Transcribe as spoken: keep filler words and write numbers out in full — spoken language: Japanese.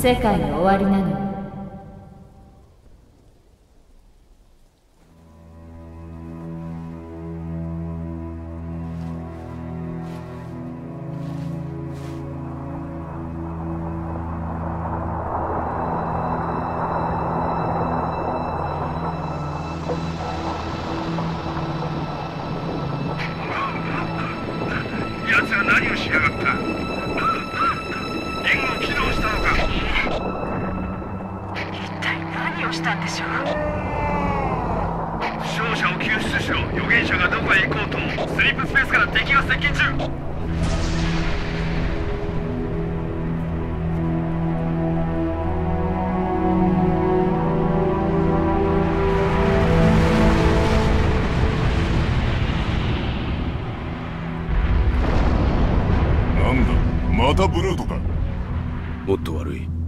世界の終わりなの。 奴は何をしやがった。援護起動したのか。 一体何をしたんでしょう。 負傷者を救出しろ。預言者がどこへ行こうともスリープスペースから敵が接近中。 またブルートか。 もっと悪い。